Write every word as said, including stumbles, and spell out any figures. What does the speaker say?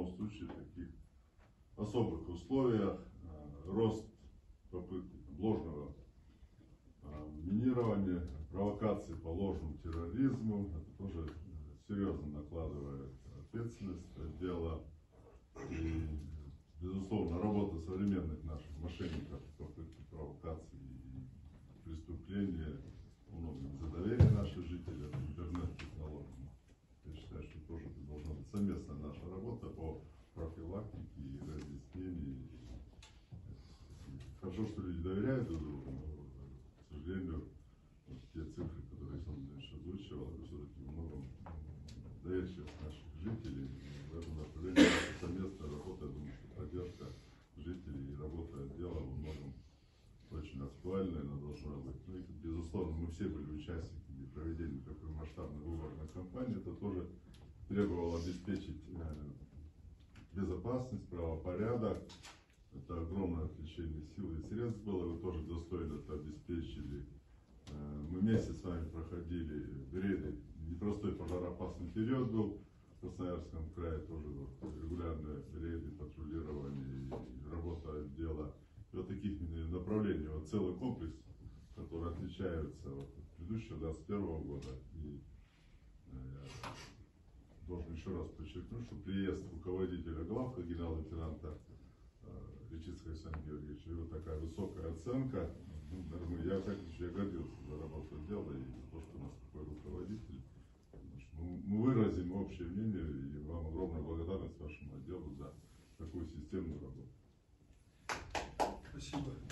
любом случае в таких особых условиях рост попытки ложного минирования, провокации по ложному терроризму, это тоже серьезно накладывает ответственность дело. И, безусловно, работа современных наших мошенников, попытки провокации и преступления, многим за доверие наших жителей, это интернет-технологии. Я считаю, что тоже должна быть совместная наша работа по профилактике и разъяснению. Хорошо, что люди доверяют друг другу, но, к сожалению, вот те цифры, которые Александр Владимирович озвучивал, это все-таки много доверчивых наших жителей. В этом направлении совместная работа, я думаю, что поддержка жителей и работа отдела во многом очень актуальна, она должна быть. Ну и, безусловно, мы все были участниками проведения такой масштабной выборной кампании. Это тоже требовало обеспечить безопасность, правопорядок. Это огромное отвлечение сил и средств было, вы тоже достойно это обеспечили. Мы вместе с вами проходили рейды, непростой пожароопасный период был в Красноярском крае, тоже вот регулярные рейды, патрулирование и работа отдела. И вот таких направлений, вот целый комплекс, который отличается от предыдущего двадцать первого года. И я должен еще раз подчеркнуть, что приезд руководителя главка генерал-лейтенанта Речицкого Александра Георгиевича, и вот такая высокая оценка. Ну, наверное, я, так, я гордился за работу отдела и за то, что у нас такой руководитель. Мы, мы выразим общее мнение, и вам огромная благодарность вашему отделу за такую системную работу. Спасибо.